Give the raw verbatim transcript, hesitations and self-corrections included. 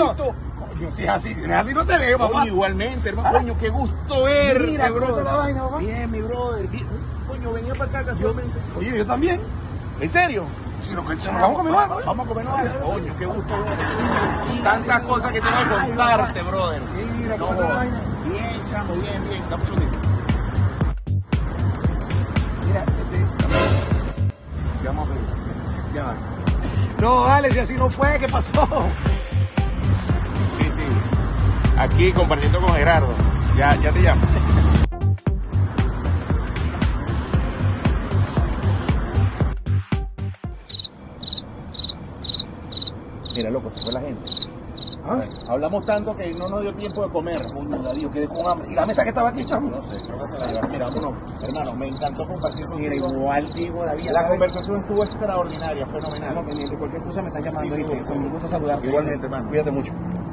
gusto. Coño, si es así, si es así no te veo, papá. Oye, igualmente, hermano, coño, qué gusto verte, Mira, ¿cómo brother. está la vaina, papá? Bien, mi brother. Bien. Coño, venía para acá casualmente. Oye, yo también. ¿En serio? Si nos, si nos vamos a comer algo. Vamos a comernos algo. Coño, qué gusto verte. Tantas cosas que tengo que contarte, brother. Mira, No, ¿cómo está la vaina? bien, chamo, bien, bien. Dame un segundito. Mira, este... Ya vamos a pedir. Ya va. No, vale, si así no fue, ¿qué pasó? Sí, sí. Aquí compartiendo con Gerardo. Ya, ya te llamo. Mira, loco, se fue la gente. ¿Ah? Hablamos tanto que no nos dio tiempo de comer. Coño, Darío, quedé con hambre. ¿Y la mesa que estaba aquí, chamo? No sé, creo que se la llevaron. Mira, vámonos. Hermano, me encantó compartir contigo. Mira, igual digo, David. La conversación estuvo extraordinaria, fenomenal. Estamos pendientes. Cualquier cosa me están llamando. Sí, ¿Viste? seguro. Con gusto saludarte. Igualmente, hermano. Cuídate mucho.